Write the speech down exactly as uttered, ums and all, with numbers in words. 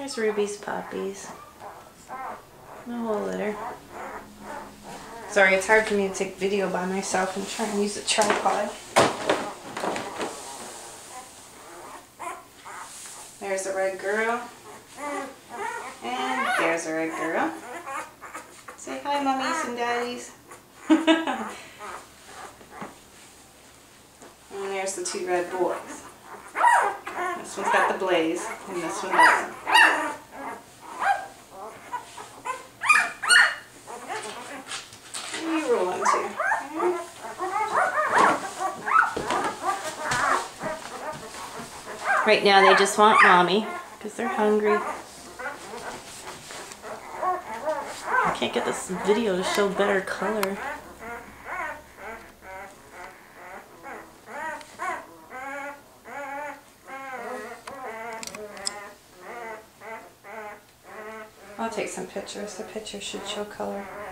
There's Ruby's puppies. The whole litter. Sorry, it's hard for me to take video by myself and try and use a tripod. There's a red girl. And there's a red girl. Say hi, mummies and daddies. And there's the two red boys. This one's got the blaze, and this one doesn't. And you roll into. Right now they just want mommy, because they're hungry. I can't get this video to show better color. I'll take some pictures. The pictures should show color.